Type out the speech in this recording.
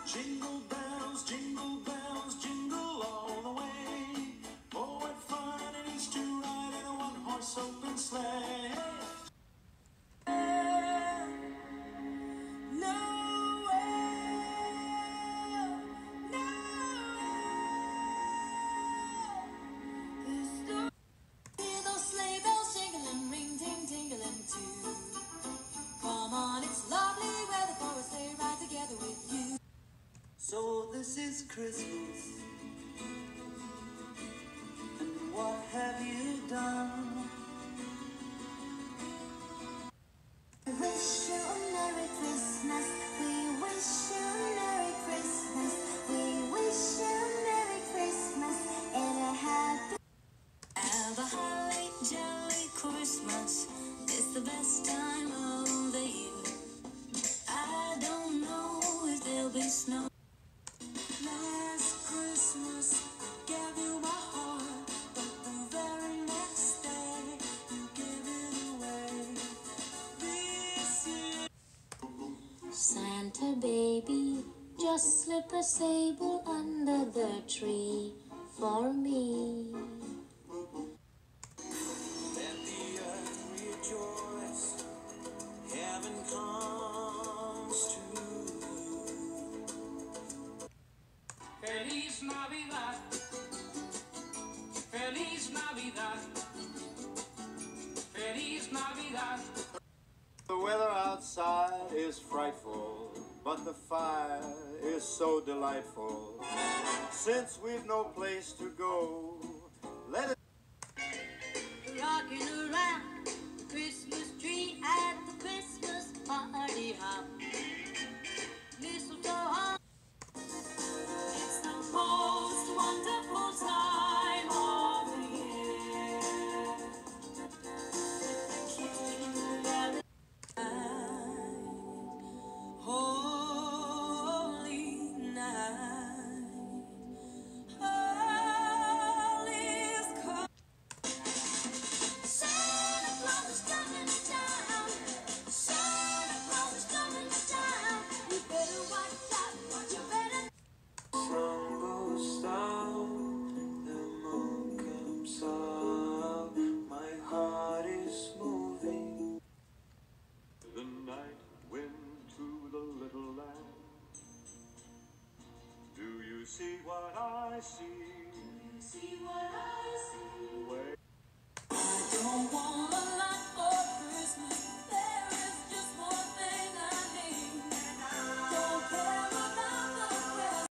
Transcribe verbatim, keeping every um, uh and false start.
Jingle bells, jingle bells, jingle all the way. Oh, what fun it is to ride in a one-horse open sleigh. So this is Christmas, and what have you done? We wish you a Merry Christmas, we wish you a Merry Christmas, we wish you a Merry Christmas, and a happy... Have a holly jolly Christmas, it's the best time of the year. I don't know if there'll be snow. Last Christmas, I gave you my heart, but the very next day, you gave it away. This year, Santa baby, just slip a sable under the tree for me. let the earth rejoice, heaven comes to you. Feliz Navidad, Feliz Navidad, Feliz Navidad. The weather outside is frightful, but the fire is so delightful. Since we've no place to go, let it Rocking around the Christmas tree at the Christmas party hop. Mistletoe hop. It's the most wonderful time of the year. With the king at the night, holy night, all is cold. Santa Claus is coming to town. Santa Claus is coming to town. You better watch out. You better. sun goes down, the moon comes up, my heart is moving. The night wind to the little lamb. Do you see what I see? See what I see. Where I don't want